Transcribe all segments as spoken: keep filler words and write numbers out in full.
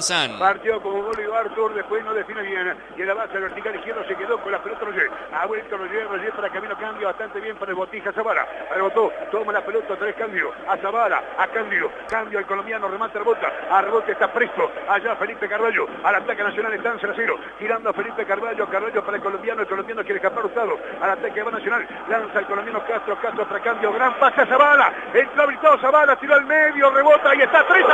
San. Partió como Bolívar Artur, después no define bien. Y en la base vertical izquierdo se quedó con la pelota Roger. Ha vuelto Roger, Roger para Camilo Cándido, bastante bien para el Botija Zavala. Rebotó, toma la pelota, tres Cándido, a Zavala, a Cándido, Cambio al colombiano, remata, rebota, a rebote está presto. Allá Felipe Carballo, al ataque nacional está en cero a cero. Girando a Felipe Carballo, Carballo para el colombiano, el colombiano quiere escapar Hurtado. Al ataque va Nacional, lanza el colombiano Castro, Castro para Cambio, gran pase a Zavala. Entró habilitado Zavala, tiró al medio, rebota y está Treza.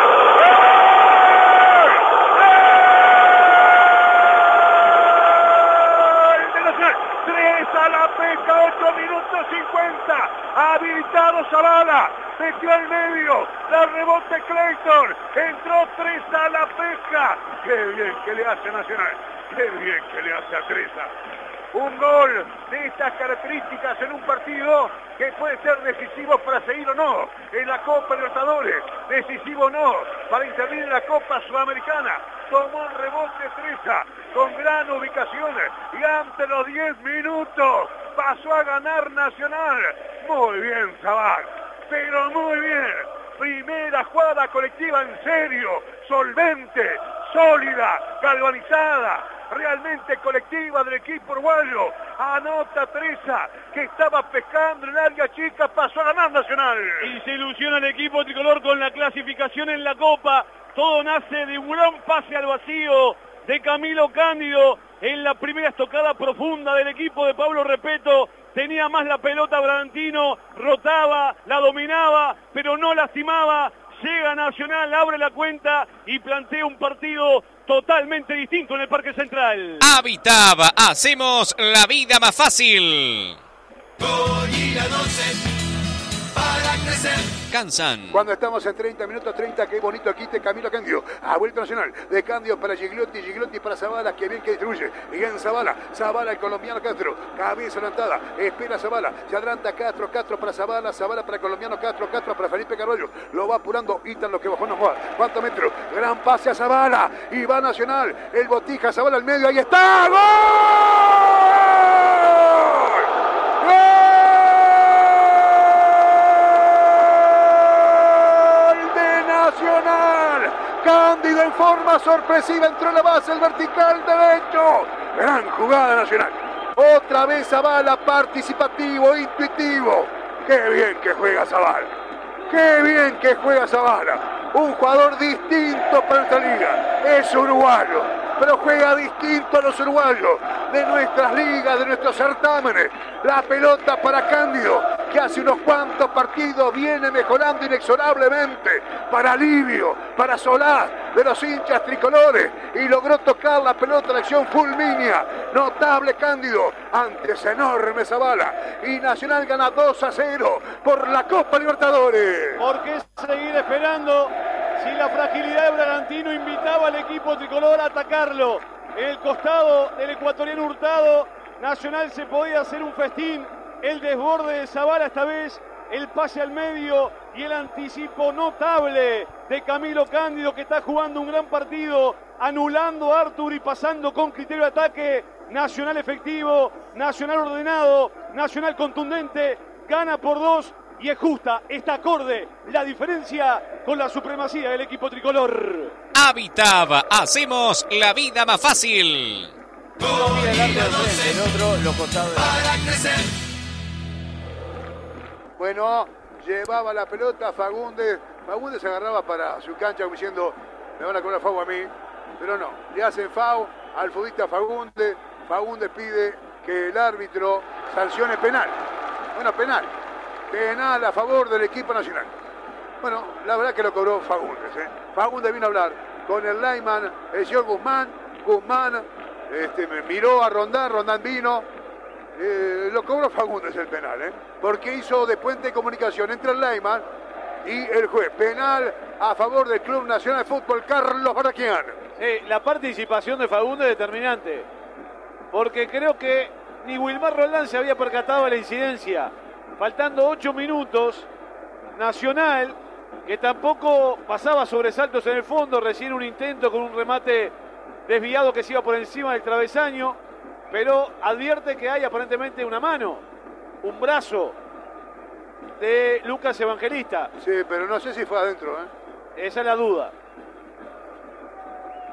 A la pesca, ocho minutos cincuenta, habilitado Zavala, metió al medio, la rebote Clayton, entró Treza a la pesca, qué bien que le hace Nacional, qué bien que le hace a Treza. Un gol de estas características en un partido que puede ser decisivo para seguir o no en la Copa Libertadores, decisivo o no para intervenir en la Copa Sudamericana. Tomó un rebote Treza con gran ubicación y ante los diez minutos pasó a ganar Nacional. Muy bien Zabal, pero muy bien. Primera jugada colectiva en serio, solvente, sólida, galvanizada, realmente colectiva del equipo uruguayo. Anota Treza, que estaba pescando en área chica, pasó a ganar Nacional. Y se ilusiona el equipo tricolor con la clasificación en la Copa. Todo nace de un gran pase al vacío de Camilo Cándido en la primera estocada profunda del equipo de Pablo Repeto. Tenía más la pelota Bragantino, rotaba, la dominaba, pero no lastimaba. Llega Nacional, abre la cuenta y plantea un partido totalmente distinto en el Parque Central. Habitaba, hacemos la vida más fácil. Para crecer. Cansan. Cuando estamos en treinta minutos, treinta, qué bonito aquí te Camilo Cándido. Ha vuelto Nacional. De Cándido para Gigliotti, Gigliotti para Zavala, que bien que distribuye. Bien Zavala, Zavala el colombiano Castro. Cabeza adelantada, espera Zavala. Se adelanta Castro, Castro para Zavala, Zavala para el colombiano Castro, Castro para Felipe Carballo. Lo va apurando Itan, lo que bajó no juega. ¿Cuántos metros? Gran pase a Zavala. Y va Nacional. El Botija, Zavala al medio. Ahí está. ¡Gol! Nacional, Cándido en forma sorpresiva entró en la base, el vertical derecho, gran jugada Nacional, otra vez Zavala participativo, intuitivo, qué bien que juega Zavala, qué bien que juega Zavala, un jugador distinto para esta liga, es uruguayo, pero juega distinto a los uruguayos de nuestras ligas, de nuestros certámenes. La pelota para Cándido, que hace unos cuantos partidos viene mejorando inexorablemente, para alivio, para Solás de los hinchas tricolores, y logró tocar la pelota en acción fulminea. Notable Cándido ante esa enorme Zavala, y Nacional gana dos a cero por la Copa Libertadores. ¿Por qué seguir esperando si la fragilidad de Bragantino invitaba al equipo tricolor a atacarlo? En el costado del ecuatoriano Hurtado, Nacional se podía hacer un festín. El desborde de Zavala esta vez, el pase al medio y el anticipo notable de Camilo Cándido, que está jugando un gran partido, anulando a Artur y pasando con criterio de ataque. Nacional efectivo, Nacional ordenado, Nacional contundente, gana por dos y es justa, está acorde la diferencia con la supremacía del equipo tricolor. Habitaba, hacemos la vida más fácil. Uno mira el arco del frente, el otro lo costado de... Para crecer. Bueno, llevaba la pelota Fagundes. Fagundes se agarraba para su cancha como diciendo, me van a cobrar FAU a mí. Pero no, le hacen FAU al futbolista Fagundes. Fagundes pide que el árbitro sancione penal. Bueno, penal. Penal a favor del equipo nacional. Bueno, la verdad que lo cobró Fagundes. ¿eh? Fagundes vino a hablar con el lineman, el señor Guzmán. Guzmán este, me miró a Rondán, Rondán vino. Eh, lo cobró Fagundes el penal, ¿eh? porque hizo de puente de comunicación entre el lineman y el juez. Penal a favor del Club Nacional de Fútbol Carlos Baraquian. Sí, la participación de Fagundes es determinante, porque creo que ni Wilmar Roldán se había percatado de la incidencia. Faltando ocho minutos, Nacional, que tampoco pasaba sobresaltos en el fondo, recién un intento con un remate desviado que se iba por encima del travesaño, pero advierte que hay aparentemente una mano, un brazo de Lucas Evangelista. Sí, pero no sé si fue adentro, ¿eh? Esa es la duda.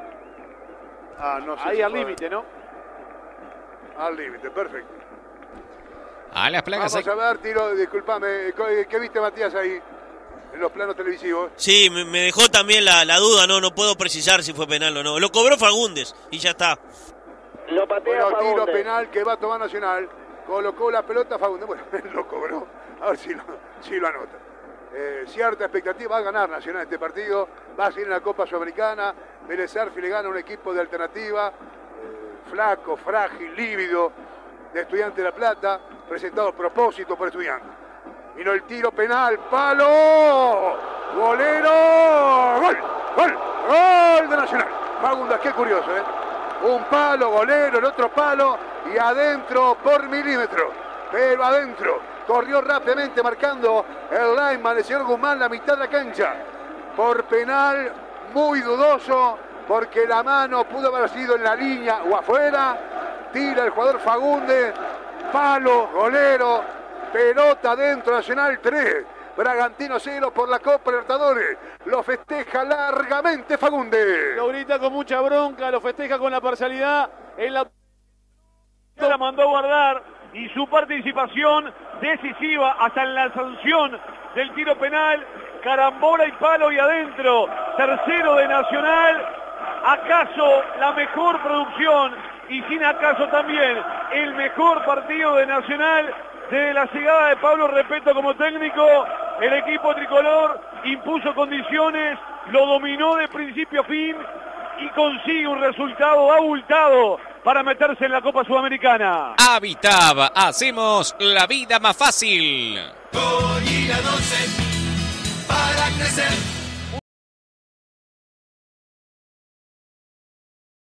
Ah, no sé. Ahí si al fue- límite, ¿no? Al límite, perfecto. A las placas. Vamos a ver, tiro, discúlpame, ¿qué viste, Matías, ahí? En los planos televisivos. Sí, me, me dejó también la, la duda, no no puedo precisar si fue penal o no. Lo cobró Fagundes y ya está. Lo patea Bueno, tiro Fagundes. penal que va a tomar Nacional. Colocó la pelota Fagundes. Bueno, él lo cobró. A ver si lo, si lo anota. Eh, cierta expectativa, va a ganar Nacional este partido. Va a seguir en la Copa Sudamericana. Vélez Arfi le gana a un equipo de alternativa. Eh, flaco, frágil, lívido. De Estudiante de La Plata. Presentado a propósito por Estudiante. Vino el tiro penal. ¡Palo! ¡Golero! ¡Gol! ¡Gol! ¡Gol de Nacional! Fagundes, qué curioso, ¿eh? Un palo, golero, el otro palo y adentro por milímetro. Pero adentro. Corrió rápidamente marcando el lineman, el señor Guzmán, la mitad de la cancha. Por penal muy dudoso, porque la mano pudo haber sido en la línea o afuera. Tira el jugador Fagundes. Palo, golero, pelota adentro, Nacional tres. Bragantino cero por la Copa Libertadores. Lo festeja largamente Fagundes. Lo grita con mucha bronca, lo festeja con la parcialidad. En la... La mandó a guardar y su participación decisiva hasta en la sanción del tiro penal. Carambola y palo y adentro. Tercero de Nacional. ¿Acaso la mejor producción y sin acaso también el mejor partido de Nacional? Desde la llegada de Pablo Repeto como técnico, el equipo tricolor impuso condiciones, lo dominó de principio a fin y consigue un resultado abultado para meterse en la Copa Sudamericana. Habitab, hacemos la vida más fácil. Gol y la doce para crecer.